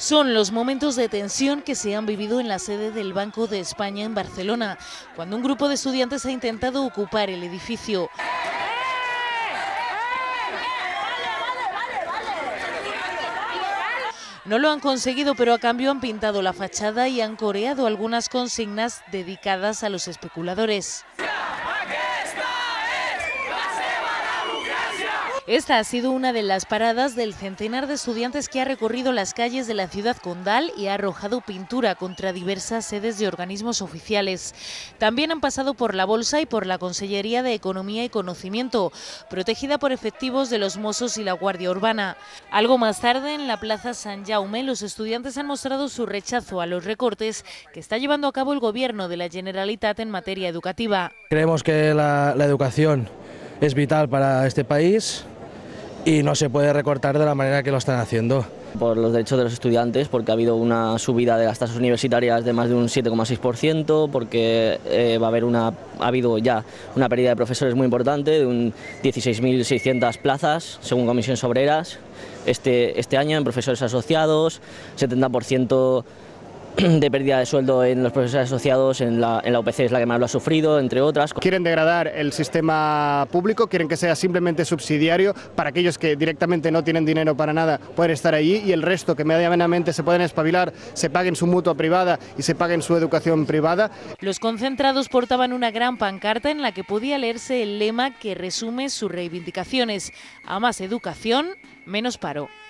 Son los momentos de tensión que se han vivido en la sede del Banco de España en Barcelona, cuando un grupo de estudiantes ha intentado ocupar el edificio. No lo han conseguido, pero a cambio han pintado la fachada y han coreado algunas consignas dedicadas a los especuladores. Esta ha sido una de las paradas del centenar de estudiantes que ha recorrido las calles de la ciudad condal y ha arrojado pintura contra diversas sedes de organismos oficiales. También han pasado por la Bolsa y por la Consellería de Economía y Conocimiento, protegida por efectivos de los Mossos y la Guardia Urbana. Algo más tarde, en la Plaza Sant Jaume, los estudiantes han mostrado su rechazo a los recortes que está llevando a cabo el Gobierno de la Generalitat en materia educativa. Creemos que la educación es vital para este país y no se puede recortar de la manera que lo están haciendo. Por los derechos de los estudiantes, porque ha habido una subida de las tasas universitarias de más de un 7,6%, porque ha habido ya una pérdida de profesores muy importante, de un 16.600 plazas, según Comisiones Obreras, este año en profesores asociados, 70% de pérdida de sueldo en los profesores asociados, en la UPC es la que más lo ha sufrido, entre otras. Quieren degradar el sistema público, quieren que sea simplemente subsidiario para aquellos que directamente no tienen dinero para nada, pueden estar allí, y el resto que medianamente se pueden espabilar, se paguen su mutua privada y se paguen su educación privada. Los concentrados portaban una gran pancarta en la que podía leerse el lema que resume sus reivindicaciones: a más educación, menos paro.